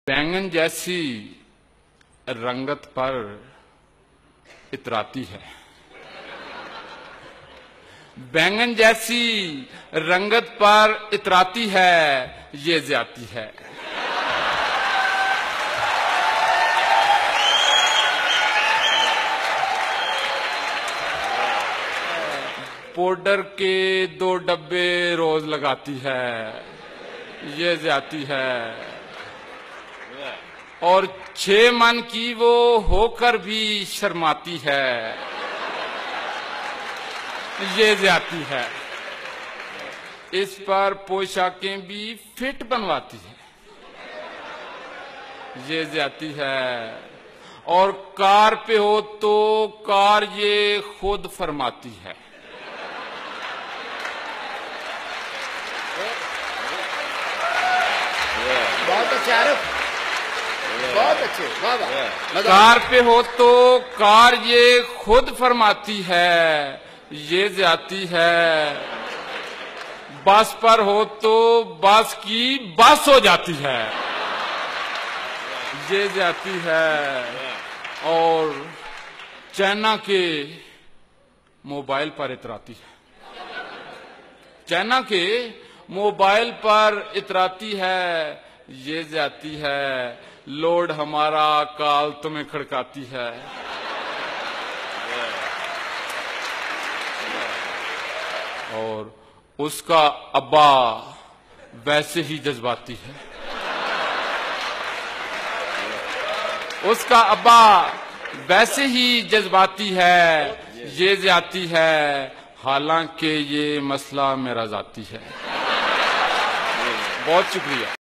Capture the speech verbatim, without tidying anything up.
बैंगन जैसी रंगत पर इतराती है, बैंगन जैसी रंगत पर इतराती है, ये ज्यादती है। पाउडर के दो डब्बे रोज लगाती है, ये ज्यादती है। और छह मन की वो होकर भी शर्माती है, ये ज्यादती है। इस पर पोशाकें भी फिट बनवाती है, ये ज्यादती है। और कार पे हो तो कार ये खुद फरमाती है। बहुत अच्छे आरिफ, बहुत अच्छे, वाह वाह। कार पे हो तो कार ये खुद फरमाती है, ये ज्यादती है। बस पर हो तो बस की बस हो जाती है, ये ज्यादती है। और चाइना के मोबाइल पर इतराती है, चाइना के मोबाइल पर इतराती है, ये ज्यादती है। लोड हमारा काल तुम्हें खड़काती है, और उसका अब्बा वैसे ही जज्बाती है, उसका अब्बा वैसे ही जज्बाती है, ये ज्यादती है। हालांकि ये मसला मेरा जाती है। बहुत शुक्रिया।